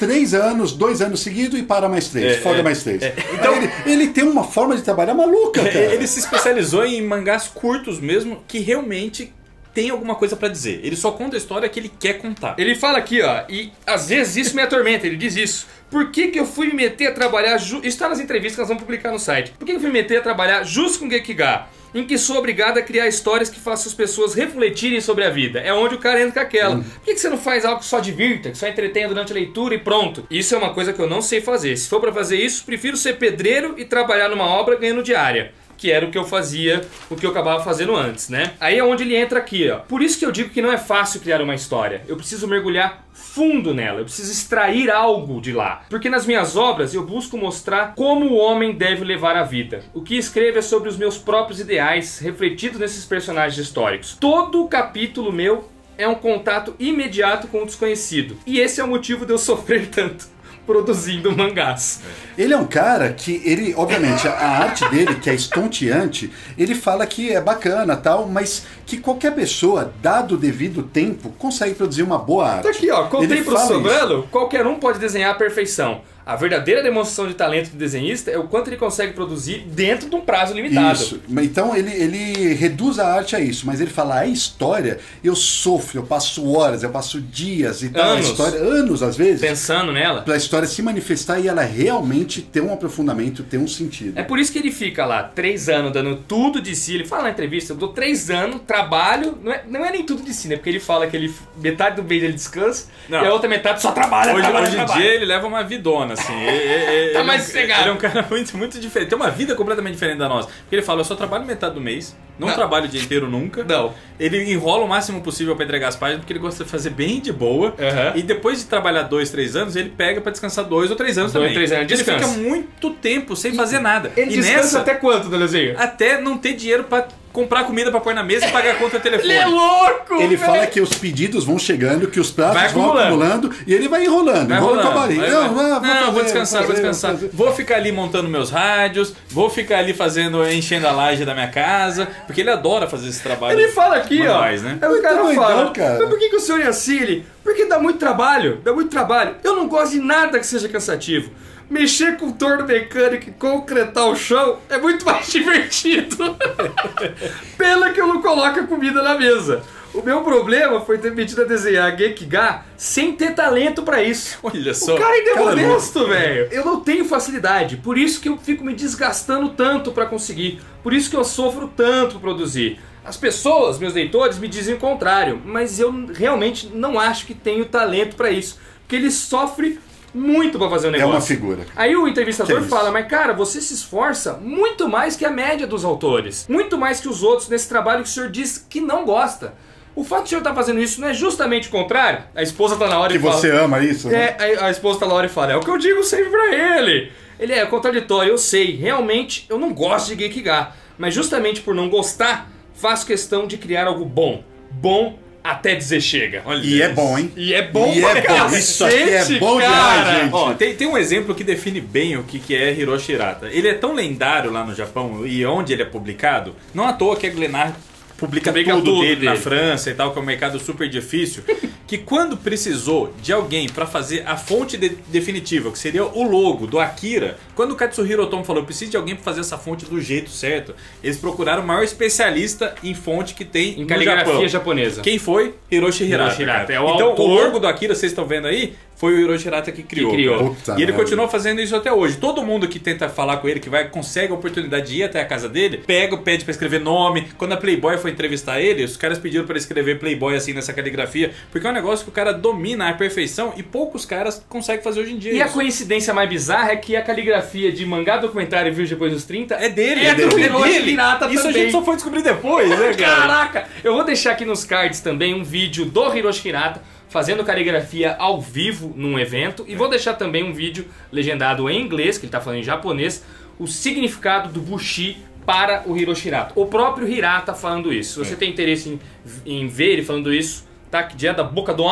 3 anos, 2 anos seguidos e para mais 3, folga mais 3. Então ele tem uma forma de trabalhar maluca, cara. Ele se especializou em mangás curtos mesmo, que realmente tem alguma coisa pra dizer. Ele só conta a história que ele quer contar. Ele fala aqui, ó, e às vezes isso me atormenta, ele diz isso. Por que eu fui me meter a trabalhar... Isso tá nas entrevistas que nós vamos publicar no site. Por que eu fui me meter a trabalhar justo com Gekiga? Em que sou obrigado a criar histórias que façam as pessoas refletirem sobre a vida. É onde o cara entra com aquela. Por que você não faz algo que só divirta, que só entretenha durante a leitura e pronto? Isso é uma coisa que eu não sei fazer. Se for pra fazer isso, prefiro ser pedreiro e trabalhar numa obra ganhando diária. Que era o que eu fazia, o que eu acabava fazendo antes, né? Aí é onde ele entra aqui, ó. Por isso que eu digo que não é fácil criar uma história. Eu preciso mergulhar fundo nela, eu preciso extrair algo de lá. Porque nas minhas obras eu busco mostrar como o homem deve levar a vida. O que escrevo é sobre os meus próprios ideais, refletidos nesses personagens históricos. Todo o capítulo meu é um contato imediato com o desconhecido. E esse é o motivo de eu sofrer tanto produzindo mangás. Ele é um cara que, ele, obviamente, a arte dele, que é estonteante, ele fala que é bacana tal, mas que qualquer pessoa, dado o devido tempo, consegue produzir uma boa arte. Tá aqui, ó, contei pro Sobrano, qualquer um pode desenhar a perfeição. A verdadeira demonstração de talento do desenhista é o quanto ele consegue produzir dentro de um prazo limitado. Isso. Então ele reduz a arte a isso, mas ele fala, a história, eu sofro, eu passo horas, eu passo dias e tal. Anos. A história, anos às vezes. Pensando nela. Pra história se manifestar e ela realmente ter um aprofundamento, ter um sentido. É por isso que ele fica lá 3 anos dando tudo de si. Ele fala na entrevista, eu dou 3 anos, trabalho, não é nem tudo de si, né? Porque ele fala que ele, metade do mês ele descansa e a outra metade só trabalha, Hoje em dia ele leva uma vidona, assim. Tá mais sossegado. Ele é um cara muito diferente. Tem uma vida completamente diferente da nossa. Porque ele fala, eu só trabalho metade do mês, não trabalho o dia inteiro nunca. Não. Ele enrola o máximo possível pra entregar as páginas, porque ele gosta de fazer bem de boa. E depois de trabalhar 2, 3 anos, ele pega pra descansar 2 ou 3 anos também. 3 anos, ele fica muito tempo sem fazer nada. Ele descansa até quanto, Delezinho? Até não ter dinheiro pra comprar comida pra pôr na mesa e pagar a conta do telefone. Ele é louco! Ele fala que os pedidos vão chegando, que os prazos vão acumulando e ele vai enrolando. Não, vou descansar. Vou ficar ali montando meus rádios, vou ficar ali enchendo a laje da minha casa, porque ele adora fazer esse trabalho. Ele fala aqui, manuais, ó. Né? O cara fala, mas por que o senhor é assim? Ele, porque dá muito trabalho. Eu não gosto de nada que seja cansativo. Mexer com torno mecânico e concretar o chão é muito mais divertido. Pena que eu não coloco a comida na mesa. O meu problema foi ter metido a desenhar Gekiga sem ter talento pra isso. Olha só. O cara ainda é modesto, velho. Eu não tenho facilidade, por isso que eu fico me desgastando tanto pra conseguir. Por isso que eu sofro tanto pra produzir. As pessoas, meus leitores, me dizem o contrário, mas eu realmente não acho que tenho talento pra isso. Porque ele sofre muito pra fazer o negócio. É uma figura. Aí o entrevistador fala, mas cara, você se esforça muito mais que a média dos autores. Muito mais que os outros nesse trabalho que o senhor diz que não gosta. O fato de o senhor estar fazendo isso não é justamente o contrário? A esposa tá na hora e fala... Que você ama isso? Né? A esposa tá na hora e fala, é o que eu digo sempre pra ele. Ele é contraditório, eu sei. Realmente, eu não gosto de Gekiga. Mas justamente por não gostar, faço questão de criar algo bom. Bom até dizer chega. Olha isso. É bom, hein? E é bom pra cacete, isso aqui é bom demais, gente. Ó, tem um exemplo que define bem o que é Hiroshi Hirata. Ele é tão lendário lá no Japão e onde ele é publicado, não à toa que a Glenar publica tudo dele na França e tal, que é um mercado super difícil, que quando precisou de alguém pra fazer a fonte definitiva, que seria o logo do Akira, quando o Katsuhiro Otomo falou, eu preciso de alguém pra fazer essa fonte do jeito certo, eles procuraram o maior especialista em fonte que tem em caligrafia japonesa. Quem foi? Hiroshi Hirata. Então o logo do Akira, vocês estão vendo aí, foi o Hiroshi Hirata que criou. E ele continua fazendo isso até hoje. Todo mundo que tenta falar com ele, que consegue a oportunidade de ir até a casa dele, pede pra escrever nome. Quando a Playboy foi entrevistar ele, os caras pediram pra ele escrever Playboy assim nessa caligrafia, porque é um negócio que o cara domina à perfeição e poucos caras conseguem fazer hoje em dia. E a coincidência mais bizarra é que a caligrafia de mangá documentário e vídeo depois dos 30 é dele. É do Hiroshi Hirata também. Isso a gente só foi descobrir depois, né, cara? Caraca! Eu vou deixar aqui nos cards também um vídeo do Hiroshi Hirata fazendo caligrafia ao vivo num evento. E vou deixar também um vídeo legendado em inglês, que ele está falando em japonês, o significado do Bushi para o Hiroshi Hirata. O próprio Hirata falando isso. Se você tem interesse em ver ele falando isso, tá? Que dia da boca do homem,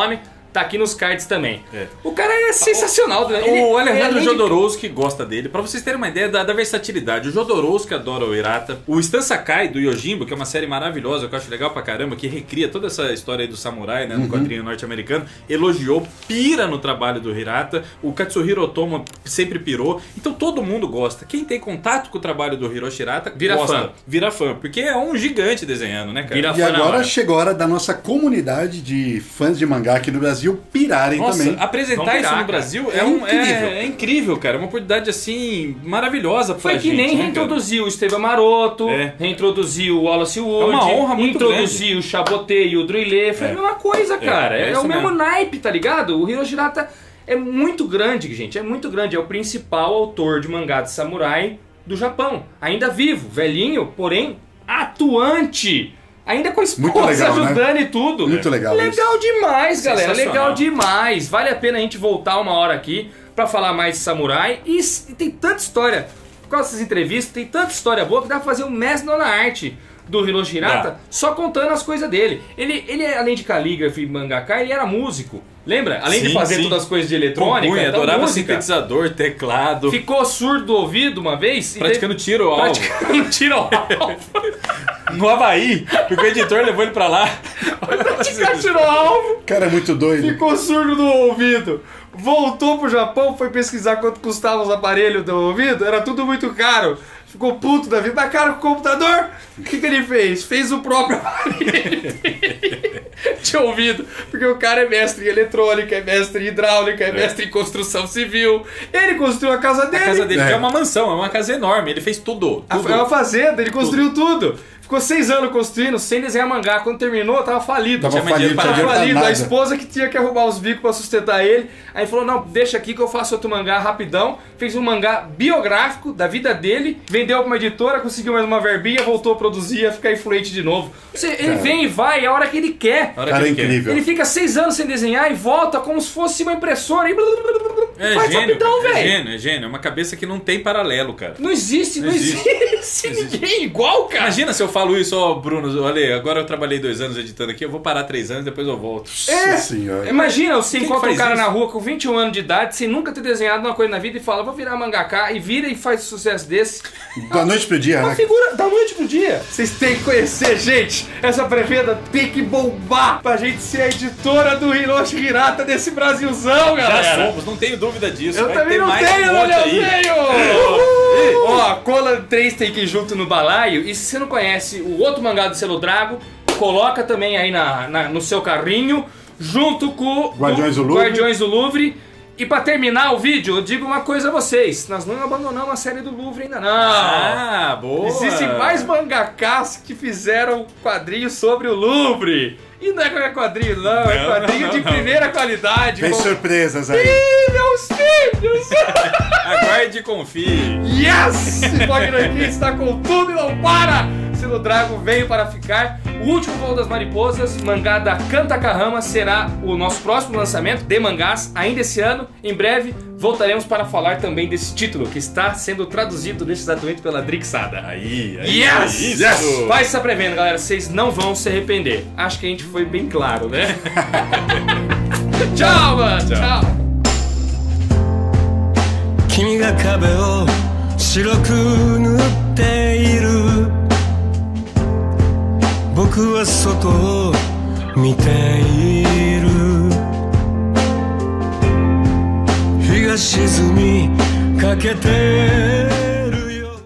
tá aqui nos cards também. O cara é sensacional. O Alejandro Jodorowsky gosta dele. Pra vocês terem uma ideia da versatilidade. O Jodorowsky adora o Hirata. O Stan Sakai, do Yojimbo, que é uma série maravilhosa, que eu acho legal pra caramba, que recria toda essa história aí do samurai, né, no quadrinho norte-americano, elogiou, pira no trabalho do Hirata. O Katsuhiro Otomo sempre pirou. Então todo mundo gosta. Quem tem contato com o trabalho do Hiroshi Hirata vira fã. Porque é um gigante desenhando, né, cara? E agora chegou a hora da nossa comunidade de fãs de mangá aqui no Brasil pirarem também. Apresentar isso no Brasil é incrível, cara. É uma oportunidade, assim, maravilhosa pra gente. Foi que nem reintroduziu o Esteban Maroto, reintroduziu o Wallace Wood. É uma honra muito grande. Introduziu o Chaboté e o Druillet. Foi a mesma coisa, cara. É o mesmo naipe, tá ligado? O Hiroshi Hirata é muito grande, gente. É muito grande. É o principal autor de mangá de samurai do Japão. Ainda vivo, velhinho, porém atuante. Ainda com a esposa ajudando, né? E tudo. Muito legal. Legal demais, galera. Legal demais. Vale a pena a gente voltar uma hora aqui pra falar mais de samurai. E tem tanta história. Com essas entrevistas, tem tanta história boa que dá pra fazer um mestre na arte do Hiroshi Hirata só contando as coisas dele. Ele, além de calígrafo e mangaka, ele era músico. Lembra? Além de fazer todas as coisas de eletrônica, adorava sintetizador, teclado. Ficou surdo do ouvido uma vez. Praticando tiro ao alvo. No Havaí, porque o editor levou ele pra lá. Praticar tiro ao alvo. Cara, é muito doido. Ficou surdo do ouvido. Voltou pro Japão, foi pesquisar quanto custavam os aparelhos do ouvido. Era tudo muito caro. Ficou puto da vida. Mas cara, com o computador, o que ele fez? Fez o próprio aparelho de ouvido. Porque o cara é mestre em eletrônica, é mestre em hidráulica, é mestre em construção civil. Ele construiu a casa dele. A casa dele é uma mansão, é uma casa enorme. Ele fez tudo. É uma fazenda, ele construiu tudo. Ficou 6 anos construindo, sem desenhar mangá. Quando terminou, tava falido. Tava falido. A esposa que tinha que arrumar os bicos pra sustentar ele. Aí falou, não, deixa aqui que eu faço outro mangá rapidão. Fez um mangá biográfico da vida dele. Vendeu pra uma editora, conseguiu mais uma verbinha, voltou a produzir, a ficar influente de novo. Ele vem e vai a hora que ele quer. Cara, é incrível. Ele fica 6 anos sem desenhar e volta como se fosse uma impressora. E faz rapidão, velho. É gênio. É uma cabeça que não tem paralelo, cara. Não existe ninguém igual, cara. Imagina se eu falo isso, ó, Bruno, olha, agora eu trabalhei 2 anos editando aqui, eu vou parar 3 anos, depois eu volto. Senhora. Imagina, você encontra um cara na rua com 21 anos de idade, sem nunca ter desenhado uma coisa na vida e fala, vou virar mangaka, e vira e faz um sucesso desse. Da noite pro dia, uma figura da noite pro dia. Vocês têm que conhecer, gente. Essa pré-venda tem que bombar pra gente ser a editora do Hiroshi Hirata desse Brasilzão, galera. Já somos, não tenho dúvida disso. Eu também não tenho, Ó, a Cola 3 tem que ir junto no balaio. E se você não conhece o outro mangá do Selo Drago, coloca também aí no seu carrinho, junto com Guardiões do Louvre. E pra terminar o vídeo, eu digo uma coisa a vocês. Nós não abandonamos a série do Louvre ainda não. Ah, boa! Existem mais mangakas que fizeram quadrinhos sobre o Louvre. E não é qualquer quadrinho, não. É quadrinho de primeira qualidade. Tem surpresas aí. Ih, meus filhos! Aguarde e confie. Yes! Pode aqui está com tudo e não para! Selo Drago veio para ficar. O último voo das mariposas, mangá da Kanta Kahama, será o nosso próximo lançamento de mangás ainda esse ano. Em breve voltaremos para falar também desse título que está sendo traduzido nesse exatamente pela Drixada. Aí, yes! Yes! Faz essa pré-venda, galera. Vocês não vão se arrepender. Acho que a gente foi bem claro, né? Tchau, mano! Tchau! 君が壁を白く塗っている僕は外を見ている日が沈みかけて